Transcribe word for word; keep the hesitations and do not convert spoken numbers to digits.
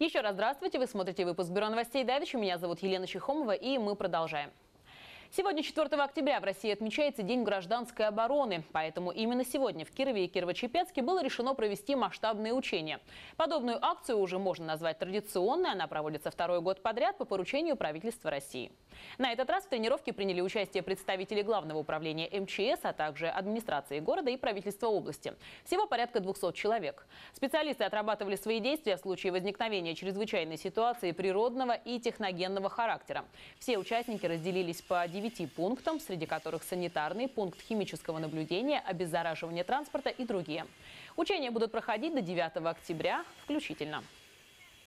Еще раз здравствуйте, вы смотрите выпуск Бюро новостей Давича. Меня зовут Елена Чехомова, и мы продолжаем. Сегодня, четвёртого октября, в России отмечается День гражданской обороны. Поэтому именно сегодня в Кирове и Кирово-Чепецке было решено провести масштабные учения. Подобную акцию уже можно назвать традиционной. Она проводится второй год подряд по поручению правительства России. На этот раз в тренировке приняли участие представители Главного управления эм че эс, а также администрации города и правительства области. Всего порядка двухсот человек. Специалисты отрабатывали свои действия в случае возникновения чрезвычайной ситуации природного и техногенного характера. Все участники разделились по девяти пунктам, среди которых санитарный, пункт химического наблюдения, обеззараживание транспорта и другие. Учения будут проходить до девятого октября включительно.